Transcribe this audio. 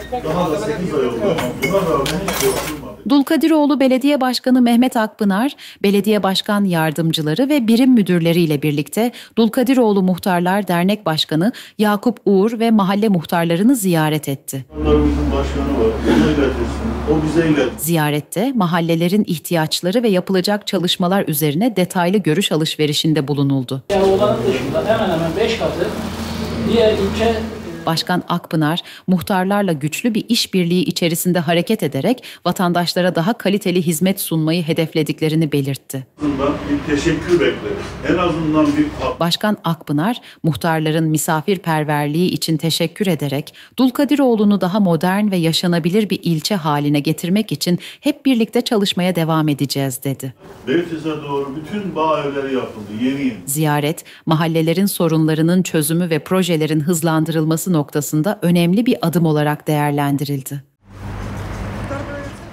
Daha da 8 ay oldu ama buna rağmen hiç yapılmadı. Dulkadiroğlu Belediye Başkanı Mehmet Akpınar, belediye başkan yardımcıları ve birim müdürleriyle birlikte Dulkadiroğlu Muhtarlar Dernek Başkanı Yakup Uğur ve mahalle muhtarlarını ziyaret etti. Muhtarlarımızın başkanı var, onu iletirsin, o bize iletir. Ziyarette mahallelerin ihtiyaçları ve yapılacak çalışmalar üzerine detaylı görüş alışverişinde bulunuldu. Olanın dışında hemen hemen 5 katı diğer ilçe. Başkan Akpınar, muhtarlarla güçlü bir işbirliği içerisinde hareket ederek vatandaşlara daha kaliteli hizmet sunmayı hedeflediklerini belirtti. En azından bir teşekkür bekleriz. En azından bir... Başkan Akpınar, muhtarların misafirperverliği için teşekkür ederek Dulkadiroğlu'nu daha modern ve yaşanabilir bir ilçe haline getirmek için hep birlikte çalışmaya devam edeceğiz dedi. Beytiz'e doğru bütün bağ evleri yapıldı, yeni. Ziyaret, mahallelerin sorunlarının çözümü ve projelerin hızlandırılması noktasında önemli bir adım olarak değerlendirildi.